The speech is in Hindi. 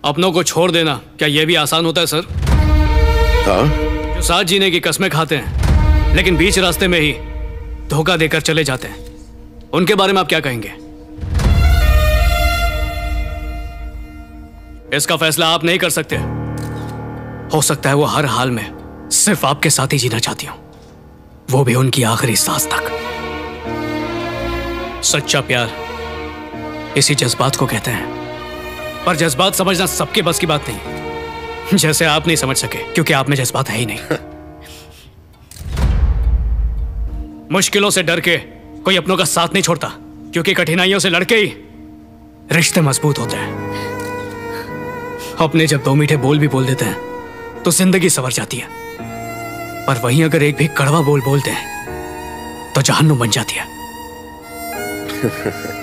अपनों को छोड़ देना क्या यह भी आसान होता है सर? हाँ? जो साथ जीने की कस्में खाते हैं लेकिन बीच रास्ते में ही धोखा देकर चले जाते हैं, उनके बारे में आप क्या कहेंगे? इसका फैसला आप नहीं कर सकते। हो सकता है वो हर हाल में सिर्फ आपके साथ ही जीना चाहती हूं, वो भी उनकी आखिरी सांस तक। सच्चा प्यार इसी जज्बात को कहते हैं, पर जज्बात समझना सबके बस की बात नहीं, जैसे आप नहीं समझ सके क्योंकि आप में जज्बात है ही नहीं। मुश्किलों से डर के कोई अपनों का साथ नहीं छोड़ता, क्योंकि कठिनाइयों से लड़के ही रिश्ते मजबूत होते हैं। अपने जब दो मीठे बोल भी बोल देते हैं तो जिंदगी संवर जाती है, पर वहीं अगर एक भी कड़वा बोल बोलते हैं तो जहन्नुम बन जाती है।